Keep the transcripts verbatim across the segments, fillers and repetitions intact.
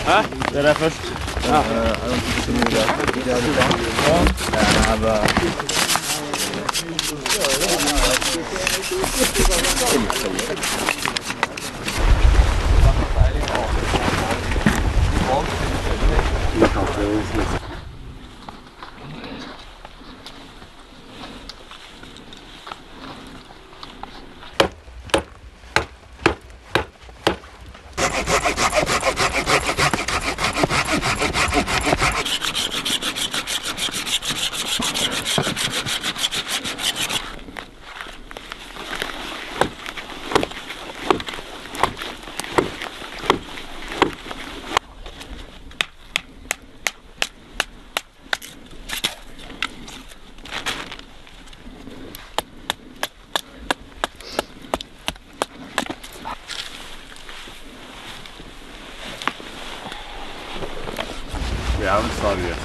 Hæ? Det er det først. Ja. I don't think you knew that. You have the phone and have a... We haven't started yet.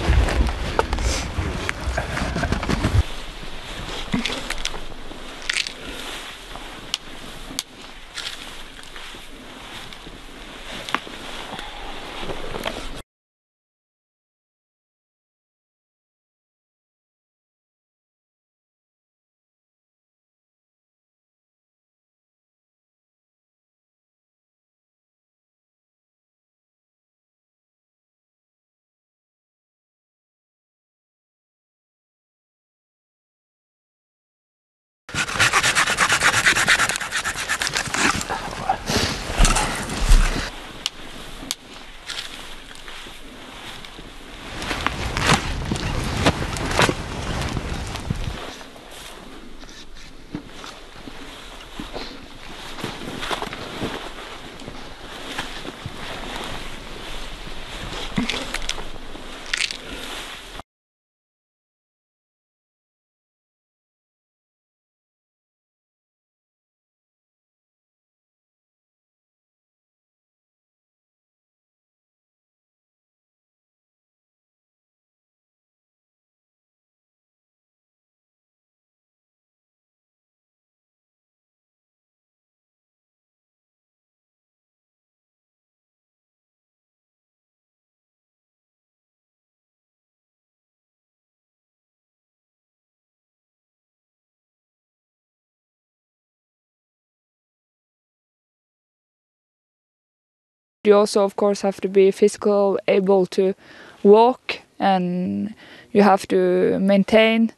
You also, of course, have to be physically able to walk, and you have to maintain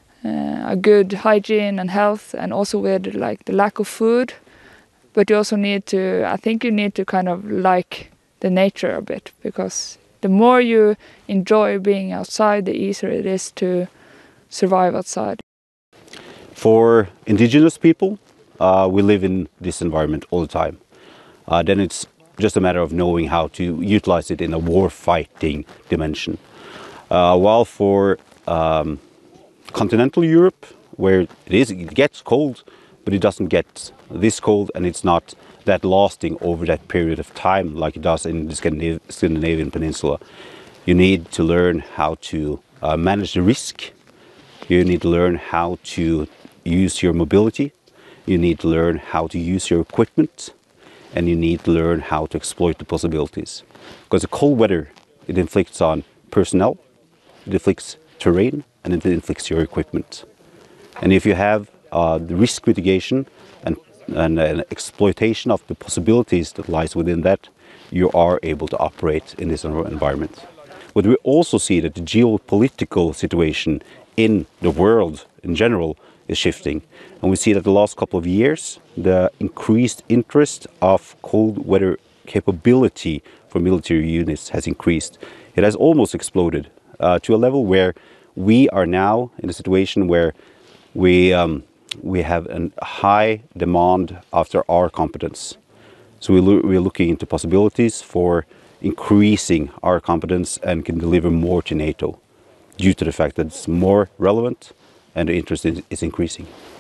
uh, a good hygiene and health, and also with like the lack of food. But you also need to, I think you need to kind of like the nature a bit, because the more you enjoy being outside, the easier it is to survive outside. For indigenous people, uh, we live in this environment all the time. Uh, then it's just a matter of knowing how to utilize it in a war-fighting dimension. Uh, while for um, continental Europe, where it is, it gets cold, but it doesn't get this cold, and it's not that lasting over that period of time like it does in the Scandinav Scandinavian peninsula. You need to learn how to uh, manage the risk. You need to learn how to use your mobility. You need to learn how to use your equipment. And you need to learn how to exploit the possibilities. Because the cold weather, it inflicts on personnel, it inflicts terrain, and it inflicts your equipment. And if you have uh, the risk mitigation and, and an exploitation of the possibilities that lies within that, you are able to operate in this environment. But we also see that the geopolitical situation in the world in general is shifting. And we see that the last couple of years, the increased interest of cold weather capability for military units has increased. It has almost exploded uh, to a level where we are now in a situation where we, um, we have a high demand after our competence. So we lo we're looking into possibilities for increasing our competence and can deliver more to NATO due to the fact that it's more relevant and the interest is increasing.